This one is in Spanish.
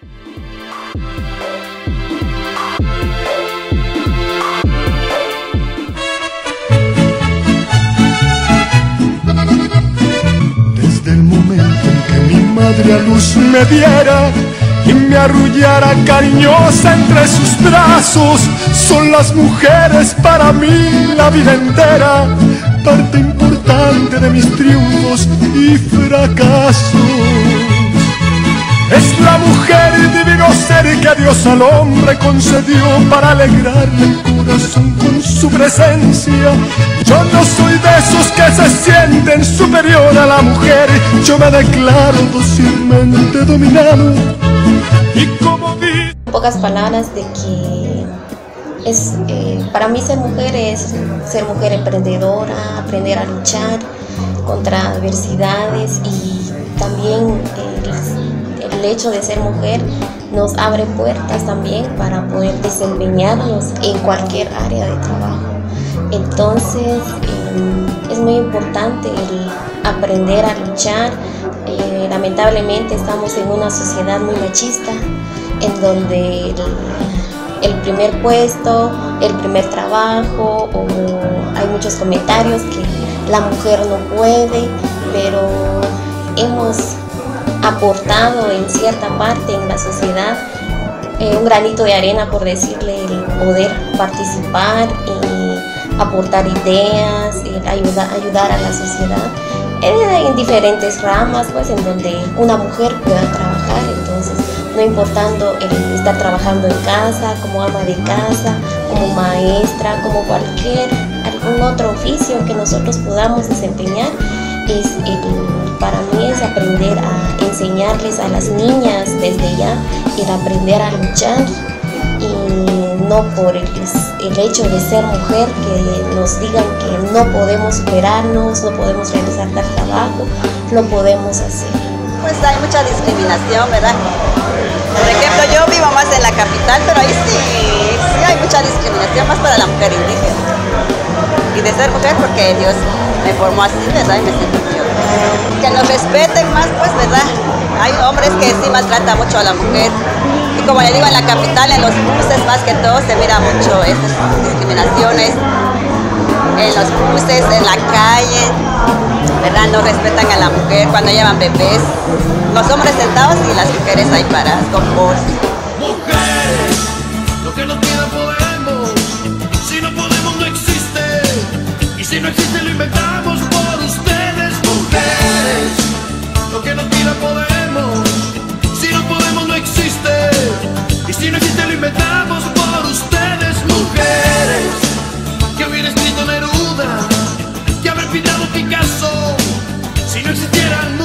Desde el momento en que mi madre a luz me diera y me arrullara cariñosa entre sus brazos, son las mujeres para mí la vida entera, parte importante de mis triunfos y fracasos. Es la mujer divino ser que Dios al hombre concedió para alegrarle el corazón con su presencia. Yo no soy de esos que se sienten superior a la mujer, yo me declaro dócilmente dominado. Y como vi... En pocas palabras, de que es, para mí ser mujer es ser mujer emprendedora, aprender a luchar contra adversidades, y también el hecho de ser mujer nos abre puertas también para poder desempeñarnos en cualquier área de trabajo. Entonces es muy importante el aprender a luchar. Lamentablemente estamos en una sociedad muy machista, en donde el primer puesto, el primer trabajo, o hay muchos comentarios que la mujer no puede, pero hemos aportado en cierta parte en la sociedad un granito de arena, por decirle, el poder participar y aportar ideas, ayudar a la sociedad en diferentes ramas, pues, en donde una mujer pueda trabajar. Entonces, no importando el estar trabajando en casa, como ama de casa, como maestra, como algún otro oficio que nosotros podamos desempeñar, para mí es aprender a enseñarles a las niñas desde ya el aprender a luchar, y no por el hecho de ser mujer que nos digan que no podemos superarnos, no podemos realizar tal trabajo, lo podemos hacer. Pues hay mucha discriminación, ¿verdad? Por ejemplo, yo vivo más en la capital, pero ahí sí hay mucha discriminación, más para la mujer indígena. Y de ser mujer porque Dios me formó así, ¿verdad? Y me siento yo. Que nos respeten más, pues, ¿verdad? Hay hombres que sí maltratan mucho a la mujer. Y como le digo, en la capital, en los buses más que todo, se mira mucho esas discriminaciones. En los buses, en la calle, ¿verdad? No respetan a la mujer cuando llevan bebés. Los hombres sentados y las mujeres ahí paradas con bolsas. Mujeres, lo que no quiera podemos. Si no podemos no existe. Y si no existe lo inventamos por ustedes. Mujeres, lo que no quiera podemos. Si no podemos no existe. Y si no existe lo inventamos por ustedes. Mujeres, que hubiera escrito Neruda, que haber pintado Picasso. Si no existieran